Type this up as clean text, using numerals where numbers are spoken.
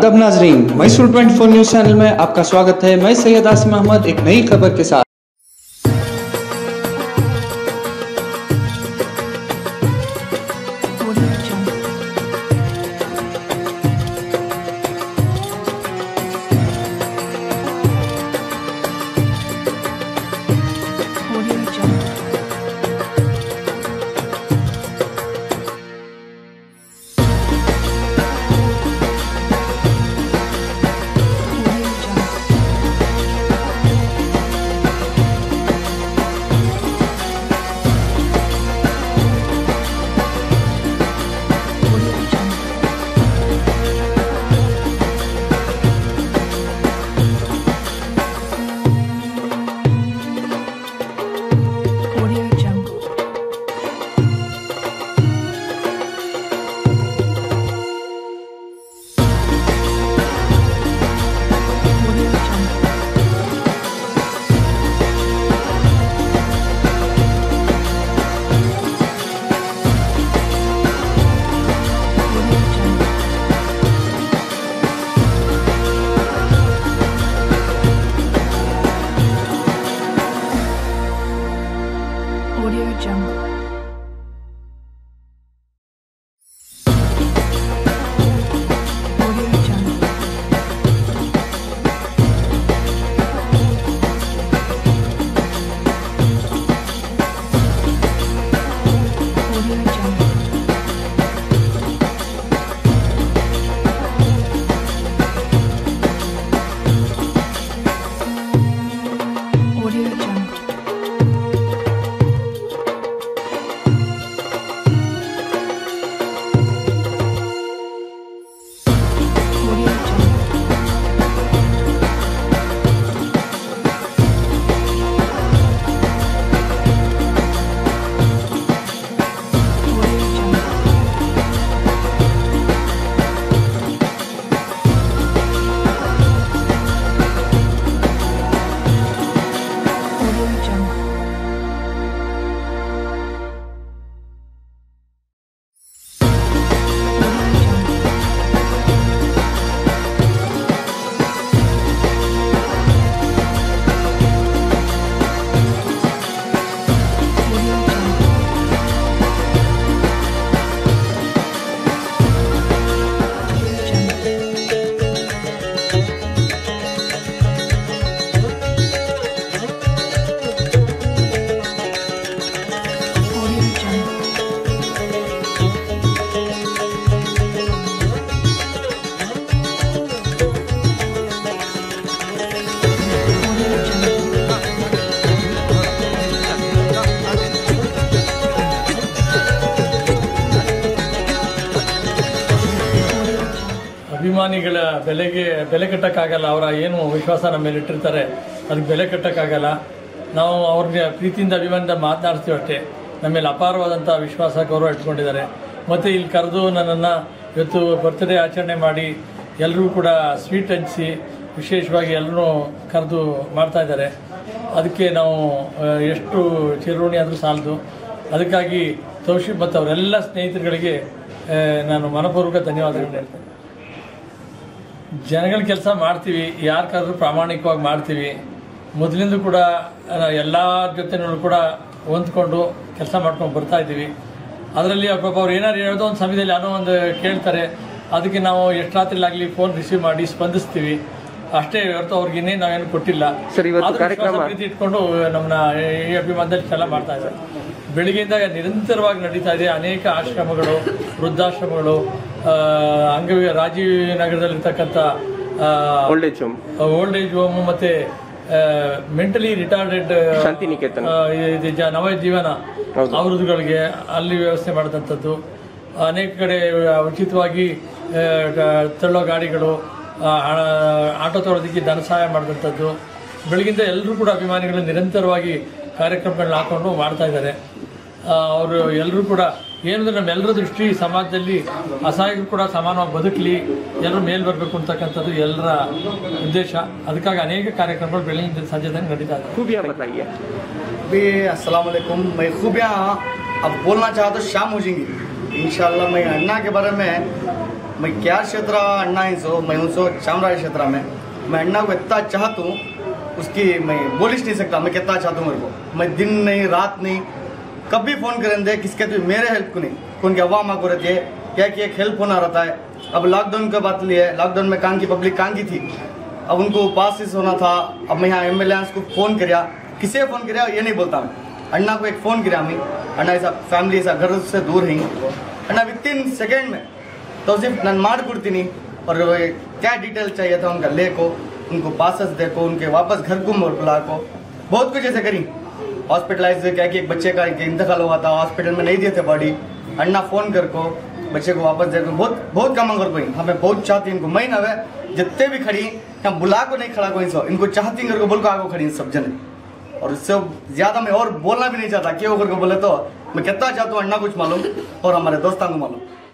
आदाब नाजरीन, Mysore 24 news channel में आपका स्वागत है। मैं सैयद आसिम अहमद एक नई खबर के साथ। ಅಭಿಮಾನಿಗಳ ಬೆಲೆ ಕಟ್ಟಕ್ಕಾಗಲ್ಲ. ಅವರ ಏನು ವಿಶ್ವಾಸ ನಮ್ಮ ಮೇಲೆ ಇಟ್ಟಿರ್ತಾರೆ ಅದಕ್ಕೆ ಬೆಲೆ ಕಟ್ಟಕ್ಕಾಗಲ್ಲ. ನಾವು ಅವ್ರಿಗೆ ಪ್ರೀತಿಯಿಂದ ಅಭಿಮಾನದಿಂದ ಮಾತನಾಡ್ತೀವಿ ಅಷ್ಟೇ. ನಮ್ಮ ಮೇಲೆ ಅಪಾರವಾದಂಥ ವಿಶ್ವಾಸ ಗೌರವ ಇಟ್ಕೊಂಡಿದ್ದಾರೆ. ಮತ್ತು ಇಲ್ಲಿ ಕರೆದು ನನ್ನನ್ನು ಇವತ್ತು ಬರ್ತ್ಡೇ ಆಚರಣೆ ಮಾಡಿ ಎಲ್ಲರೂ ಕೂಡ ಸ್ವೀಟ್ ಹಂಚಿಸಿ ವಿಶೇಷವಾಗಿ ಎಲ್ಲರೂ ಕರೆದು ಮಾಡ್ತಾಯಿದ್ದಾರೆ. ಅದಕ್ಕೆ ನಾವು ಎಷ್ಟು ಚಿರಋಣಿ ಆದರೂ ಸಾಲದು. ಅದಕ್ಕಾಗಿ ತೌಶೀಫ್ ಮತ್ತು ಅವರೆಲ್ಲ ಸ್ನೇಹಿತರುಗಳಿಗೆ ನಾನು ಮನಪೂರ್ವಕ ಧನ್ಯವಾದಗಳು ಹೇಳ್ತೇನೆ. ಜನಗಳ ಕೆಲಸ ಮಾಡ್ತೀವಿ, ಯಾರು ಕರೆದ್ರೂ ಪ್ರಾಮಾಣಿಕವಾಗಿ ಮಾಡ್ತೀವಿ. ಮೊದಲಿಂದ ಕೂಡ ಎಲ್ಲ ಜೊತೆನೂ ಕೂಡ ಹೊಂದ್ಕೊಂಡು ಕೆಲಸ ಮಾಡ್ಕೊಂಡು ಬರ್ತಾ ಇದ್ದೀವಿ. ಅದರಲ್ಲಿ ಪಾಪ ಅವ್ರು ಏನಾರು ಹೇಳೋದು ಒಂದು ಸಮಯದಲ್ಲಿ ಏನೋ ಒಂದು ಕೇಳ್ತಾರೆ, ಅದಕ್ಕೆ ನಾವು ಎಷ್ಟು ರಾತ್ರಿಲಾಗಲಿ ಫೋನ್ ರಿಸೀವ್ ಮಾಡಿ ಸ್ಪಂದಿಸ್ತೀವಿ ಅಷ್ಟೇ ಹೊರತು ಅವ್ರಿಗೆ ಇನ್ನೇ ನಾವೇನು ಕೊಟ್ಟಿಲ್ಲ. ಪ್ರೀತಿ ಇಟ್ಕೊಂಡು ನಮ್ಮನ್ನ ಈ ಅಭಿಮಾನದಲ್ಲಿ ಇಷ್ಟೆಲ್ಲ ಮಾಡ್ತಾ ಇದ್ದಾರೆ. ಬೆಳಿಗ್ಗೆಯಿಂದ ನಿರಂತರವಾಗಿ ನಡೀತಾ ಇದೆ. ಅನೇಕ ಆಶ್ರಮಗಳು, ವೃದ್ಧಾಶ್ರಮಗಳು, ರಾಜೀವ್ ನಗರದಲ್ಲಿರ್ತಕ್ಕಂಥ ಓಲ್ಡ್ ಏಜ್ ಹೋಮ್ ಮತ್ತೆ ಮೆಂಟಲಿ ರಿಟಾರ್ಡೆಡ್ ಶಾಂತಿನಿಕೇತನ ನವಜೀವನ ಅವರುಗಳಿಗೆ ಅಲ್ಲಿ ವ್ಯವಸ್ಥೆ ಮಾಡಿದಂಥದ್ದು. ಅನೇಕ ಕಡೆ ಉಚಿತವಾಗಿ ತಳ್ಳೋ ಗಾಡಿಗಳು, ಆಟೋ ತೊಳೋದಕ್ಕೆ ಧನ ಸಹಾಯ ಮಾಡಿದಂಥದ್ದು. ಬೆಳಗಿಂದ ಎಲ್ಲರೂ ಕೂಡ ಅಭಿಮಾನಿಗಳು ನಿರಂತರವಾಗಿ ಕಾರ್ಯಕ್ರಮಗಳನ್ನ ಹಾಕೊಂಡು ಮಾಡ್ತಾ ಇದ್ದಾರೆ. ಅವರು ಎಲ್ಲರೂ ಕೂಡ ಏನಂದ್ರೆ ನಮ್ಮೆಲ್ಲರ ದೃಷ್ಟಿ ಸಮಾಜದಲ್ಲಿ ಅಸಹಾಯಕರು ಕೂಡ ಸಮಾನವಾಗಿ ಬದುಕಲಿ, ಎಲ್ಲರೂ ಮೇಲ್ ಬರಬೇಕು ಅಂತಕ್ಕಂಥದ್ದು ಎಲ್ಲರ ಉದ್ದೇಶ. ಅದಕ್ಕಾಗಿ ಅನೇಕ ಕಾರ್ಯಕ್ರಮಗಳು ಬೆಳಗಿನ ಸಂಜೆ तक ನಡೀತಾ ಇದೆ. खूबियाँ बताइए। अभी अस्सलाम वालेकुम। मैं खूबियाँ अब बोलना चाहा तो शाम हो जाएंगी इंशाल्लाह। मैं अन्ना के बारे में मैं क्या क्षेत्र अन्ना ही सो मैं हूँ सो चामराज क्षेत्र में। मैं अन्ना को इतना चाहता हूँ उसकी मैं बोल ही नहीं सकता। मैं कितना चाहता हूँ मेरे को, मैं दिन नहीं रात नहीं कभी फ़ोन करें दे किसके तो मेरे हेल्प को नहीं कौन की अवा माँ को रहती है क्या कि एक हेल्प होना रहता है। अब लॉकडाउन का बात ली है, लॉकडाउन में कहाँ की पब्लिक कहाँ की थी, अब उनको पास होना था। अब मैं यहाँ एम्बुलेंस को फ़ोन कराया, किसे फ़ोन कराया ये नहीं बोलता मैं, अन्ना को एक फ़ोन कराया मैं। अन्ना ऐसा फैमिली ऐसा घर से दूर है अन्ना वितिन सेकेंड में तो सिर्फ नन मार कुड़ती और क्या डिटेल चाहिए था उनका ले को, उनको पासेस देखो, उनके वापस घर को बुला को, बहुत कुछ ऐसे करी। हॉस्पिटलाइज क्या कि एक बच्चे का इंतकाल हुआ था, हॉस्पिटल में नहीं दिए थे बॉडी, अन्ना फ़ोन कर को बच्चे को वापस देखो, बहुत बहुत काम कर पाई। हमें बहुत चाहती इनको मैं ना जितने भी खड़ी हम बुला को नहीं खड़ा कोई सो इनको चाहती कर को बोल को आगो खड़ी सब जने। और इससे ज़्यादा मैं और बोलना भी नहीं चाहता, क्यों कर को बोले तो मैं कितना चाहता हूँ अन्ना कुछ मालूम और हमारे दोस्तों को मालूम।